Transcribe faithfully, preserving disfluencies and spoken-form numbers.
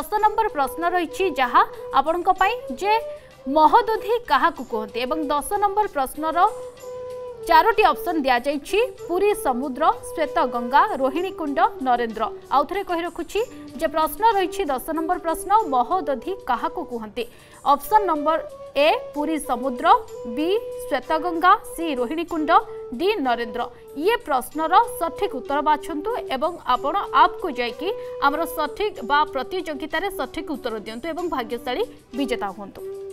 दस नंबर प्रश्न रही जहाँ आपण जे महोदधि क्या कहते एवं दस नंबर प्रश्नर चारोटी ऑप्शन दिया जाइछि पुरी समुद्र श्वेत गंगा रोहिणी कुंड नरेंद्र आउ थे कही रखुछि जे प्रश्न रही दस नंबर प्रश्न महोदधि क्या कहते ऑप्शन नंबर ए पुरी समुद्र B Shweta Ganga C Rohini Kund D Narendra ये प्रश्नर सठिक उत्तर बाछंतु एवं आपण आप को जाइकी आमर सठिक बा प्रतियोगिता रे सठिक उत्तर दियंतु एवं भाग्यशाली विजेता हुंतु।